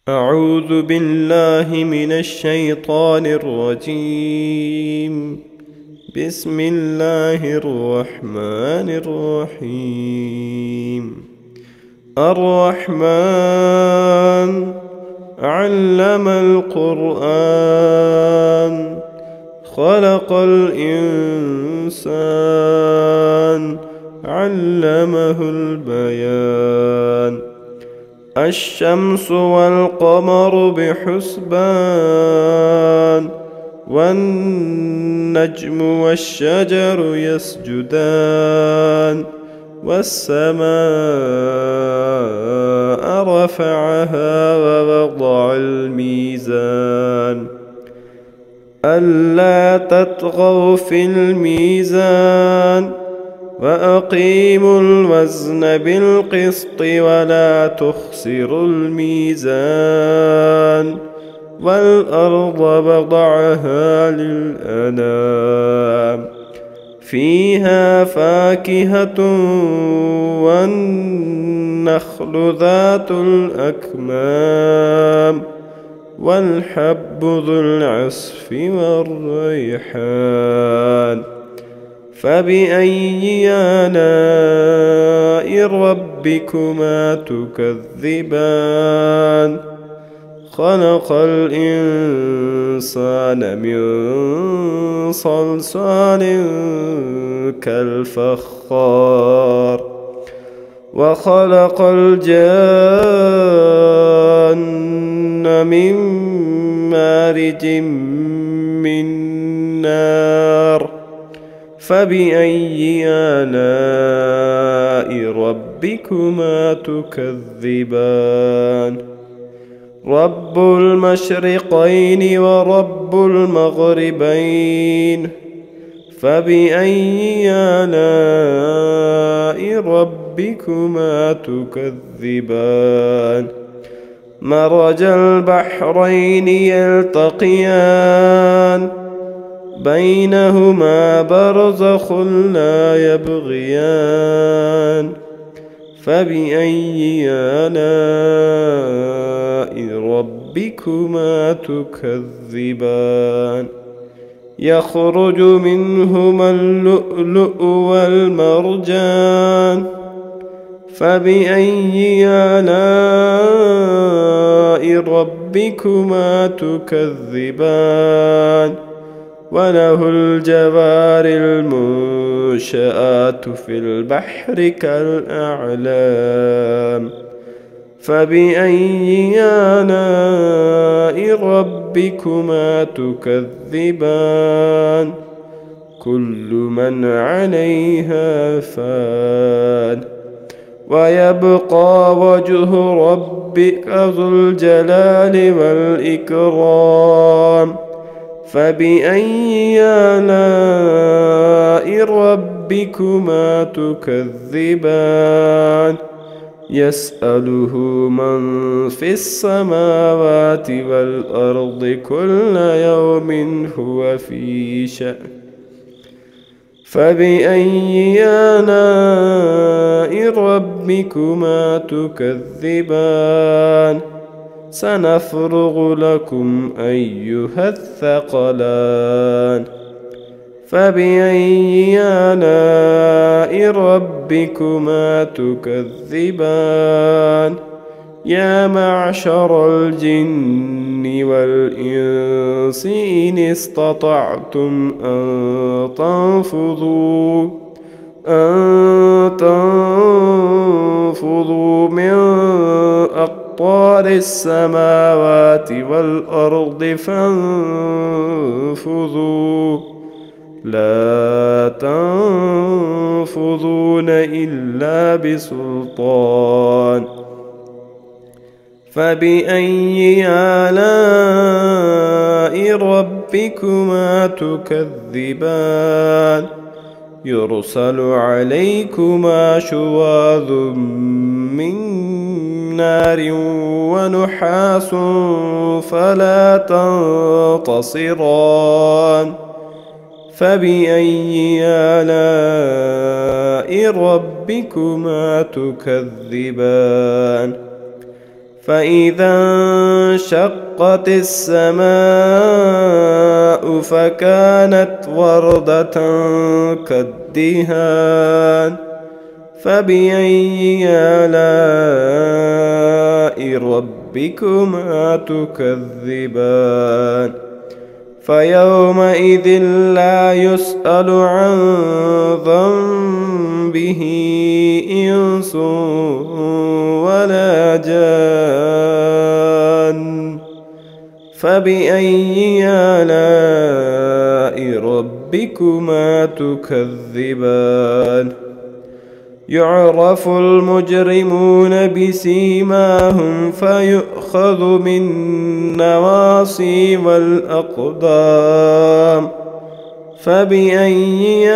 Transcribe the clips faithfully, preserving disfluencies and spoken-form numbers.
أعوذ بالله من الشيطان الرجيم. بسم الله الرحمن الرحيم. الرحمن علم القرآن خلق الإنسان علمه البيان. الشمس والقمر بحسبان والنجم والشجر يسجدان والسماء رفعها ووضع الميزان ألا تطغوا في الميزان وأقيموا الوزن بالقسط ولا تخسروا الميزان والأرض وضعها للأنام فيها فاكهة والنخل ذات الأكمام والحب ذو العصف والريحان. فبأي آلاء ربكما تكذبان؟ خلق الإنسان من صلصال كالفخار وخلق الجان من مارج من نار. فبأي آلاء ربكما تكذبان؟ رب المشرقين ورب المغربين. فبأي آلاء ربكما تكذبان؟ مرج البحرين يلتقيان بينهما برزخ لا يبغيان. فبأي آلاء ربكما تكذبان؟ يخرج منهما اللؤلؤ والمرجان. فبأي آلاء ربكما تكذبان؟ وله الجوار المنشآت في البحر كالأعلام. فبأي آلاء ربكما تكذبان؟ كل من عليها فان ويبقى وجه ربك ذو الجلال والإكرام. فبأي آلاء ربكما تكذبان؟ يسأله من في السماوات والأرض كل يوم هو في شأن. فبأي آلاء ربكما تكذبان؟ سنفرغ لكم أيها الثقلان. فبأي آلاء ربكما تكذبان؟ يا معشر الجن والإنس إن استطعتم أن تنفذوا أن تنفذوا من أقطار السماوات والأرض فانفذوا لا تنفذون إلا بسلطان. فبأي آلاء ربكما تكذبان؟ يرسل عليكما شواظ من نار ونحاس فلا تنتصران. فبأي آلاء ربكما تكذبان؟ فإذا انشقت السماء فكانت وردة كالدهان فبأي آلاء ربكما تكذبان فيومئذ لا يسأل عن ذنبه إنس ولا جان فبأي آلاء ربكما تكذبان يعرف المجرمون بسيماهم فيؤخذ بالنواصي والأقدام فبأي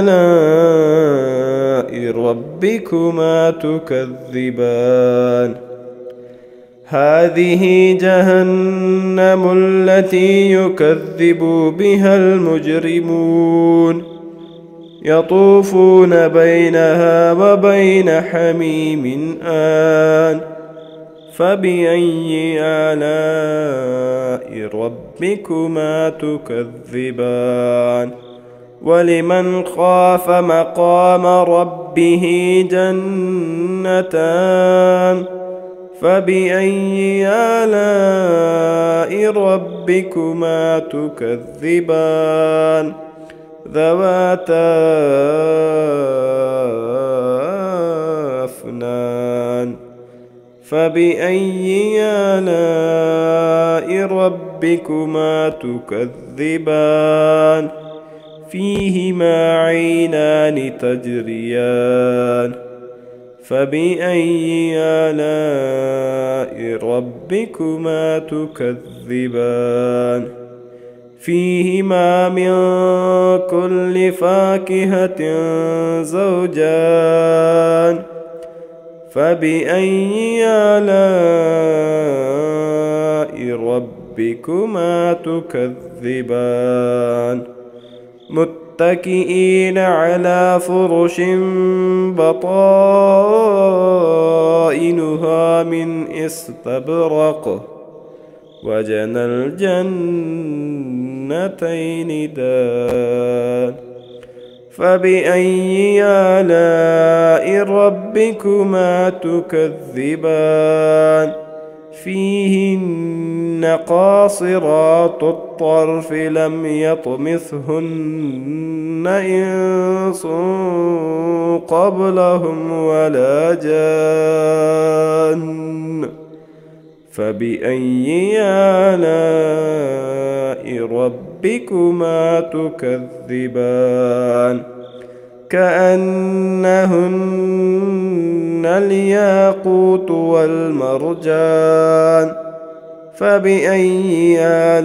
آلاء ربكما تكذبان هذه جهنم التي يكذب بها المجرمون يطوفون بينها وبين حميم آن فبأي آلاء ربكما تكذبان ولمن خاف مقام ربه جنتان فبأي آلاء ربكما تكذبان ذواتا أفنان فبأي آلاء ربكما تكذبان فيهما عينان تجريان فبأي آلاء ربكما تكذبان فيهما من كل فاكهة زوجان فبأي آلاء ربكما تكذبان متكئين على فرش بطائنها من استبرق وجنى الجنتين دان فبأي آلاء ربكما تكذبان فيهن قاصرات الطرف لم يطمثهن إنس قبلهم ولا جان فبأي آلاء ربكما تكذبان كأنهن الياقوت والمرجان فبأي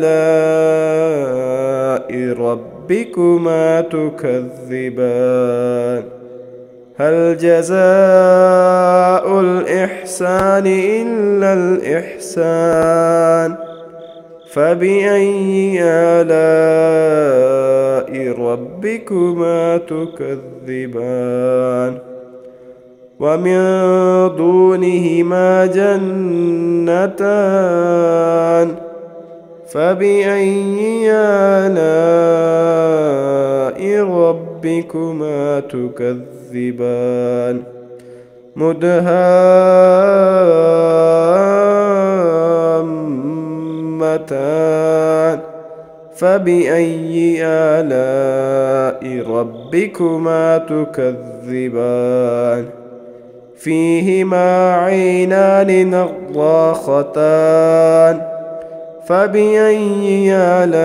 آلاء ربكما تكذبان هل جزاء الإحسان إلا الإحسان فبأي آلاء ربكما تكذبان ومن دونهما جنتان فبأي آلاء ربكما تكذبان مدهامتان فبأي آلاء ربكما تكذبان فيهما عينان نضاختان فبأي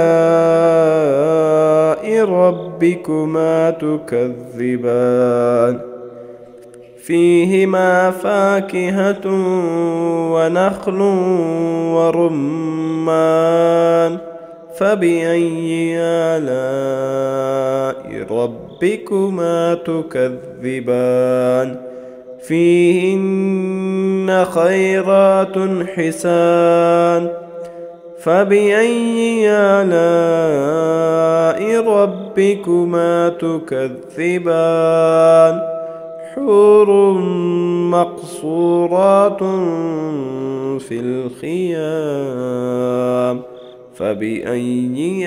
آلاء ربكما تكذبان فيهما فاكهة ونخل ورمان فبأي آلاء ربكما تكذبان فيهن خيرات حسان فبأي آلاء ربكما تكذبان حور مقصورات في الخيام فبأي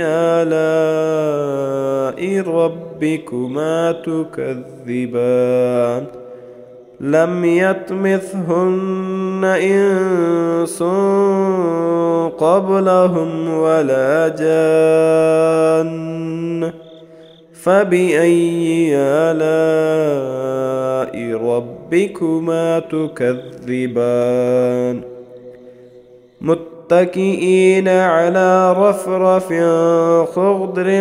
آلاء ربكما تكذبان لم يطمثهن إنس قبلهم ولا جان فبأي آلاء ربكما تكذبان متكئين على رفرف خضر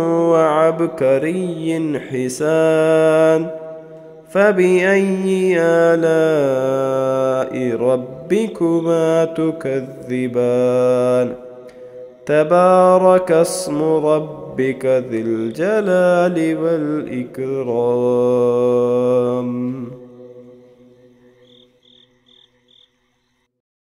وعبكري حسان فبأي آلاء ربكما تكذبان تبارك اسم ربك ذي الجلال والإكرام.